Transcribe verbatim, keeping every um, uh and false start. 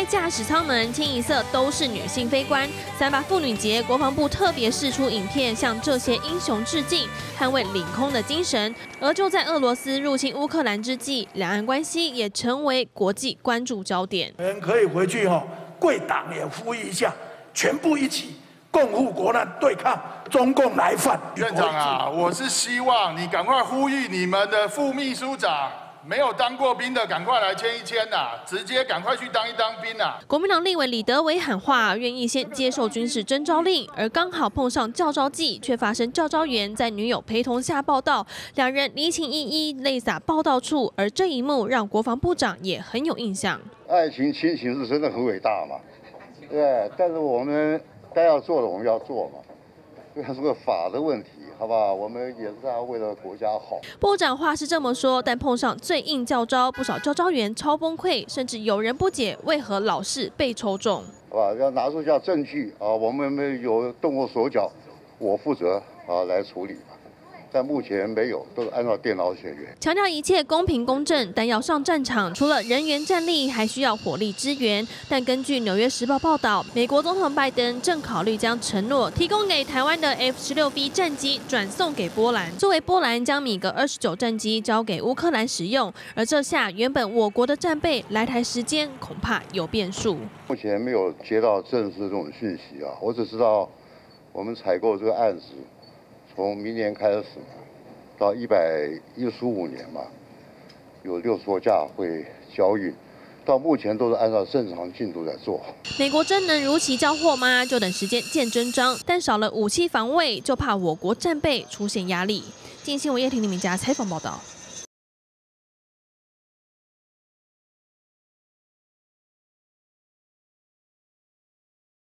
开驾驶舱门清一色都是女性飞官。三八妇女节，国防部特别释出影片，向这些英雄致敬，捍卫领空的精神。而就在俄罗斯入侵乌克兰之际，两岸关系也成为国际关注焦点。 人可以回去哈、哦，贵党也呼吁一下，全部一起共护国难，对抗中共来犯。 院长啊，我是希望你赶快呼吁你们的副秘书长。 没有当过兵的，赶快来签一签呐！直接赶快去当一当兵呐！ 国民党立委李德维喊话，愿意先接受军事征召令，而刚好碰上教召季，却发生教召员在女友陪同下报道，两人离情依依，泪洒报道处。而这一幕让国防部长也很有印象。 爱情亲情是真的很伟大嘛，对，但是我们该要做的我们要做嘛，这是个法的问题。 好吧，我们也是要为了国家好。 部长话是这么说，但碰上最硬教招，不少教招员超崩溃，甚至有人不解为何老是被抽中。 好吧，要拿出下证据啊，我们有动过手脚，我负责啊来处理。 但目前没有，都是按照电脑检阅。 强调一切公平公正，但要上战场，除了人员战力，还需要火力支援。但根据《纽约时报》报道，美国总统拜登正考虑将承诺提供给台湾的 F 十六 B 战机转送给波兰，作为波兰将米格二十九战机交给乌克兰使用。而这下原本我国的战备来台时间恐怕有变数。 目前没有接到正式这种讯息啊，我只知道我们采购这个案子。 从明年开始到一百一十五年嘛，有六十多架会交运，到目前都是按照正常进度在做。 美国真能如期交货吗？就等时间见真章。但少了武器防卫，就怕我国战备出现压力。今新闻叶婷、李明佳采访报道。